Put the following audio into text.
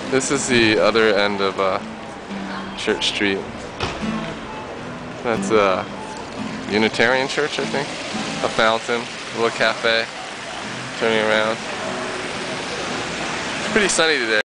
This is the other end of Church Street. That's a Unitarian Church, I think. A fountain, a little cafe, turning around. It's pretty sunny today.